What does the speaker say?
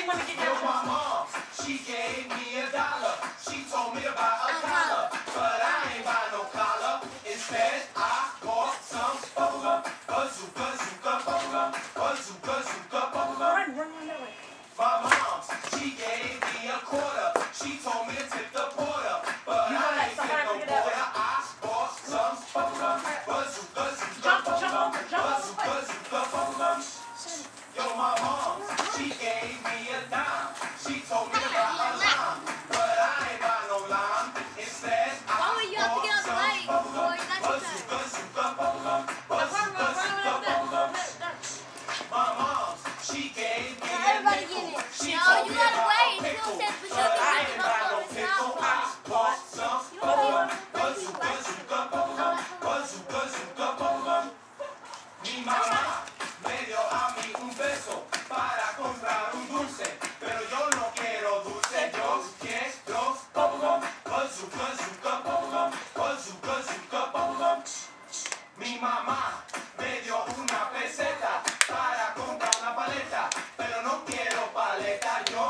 my mom, she gave me $1. She told me to buy a collar, but I ain't buy no collar. Instead, I bought some bubblegum. Bazooka, bazooka, bubblegum. Bazooka, bazooka, bubblegum. My mom, she gave me $0.25. She told me to tip the porter, but I ain't tip no porter. I bought some bubblegum. Bazooka, bazooka, bubblegum. Bazooka, bazooka, bubblegum. Yo, my mom, she gave me $0.10. She told me to buy a lime, but I ain't buy no lime. Instead, I bought some bubblegum. Bazooka, bazooka, bubblegum. Bazooka, bazooka, bubblegum. My mom, she gave me $0.05. She told me to buy a pickle, but I ain't buy no pickle. I bought some bubblegum. Bazooka, bazooka, bubblegum. Bazooka, bazooka, bubblegum. Mi mamá me dio a mí un peso para comprar un dulce, pero yo no quiero dulce, yo quiero bubblegum. Bazooka, bazooka, bubblegum. Bazooka, bazooka, bubblegum. Mi mamá me dio una peseta para comprar una paleta, pero no quiero paleta, yo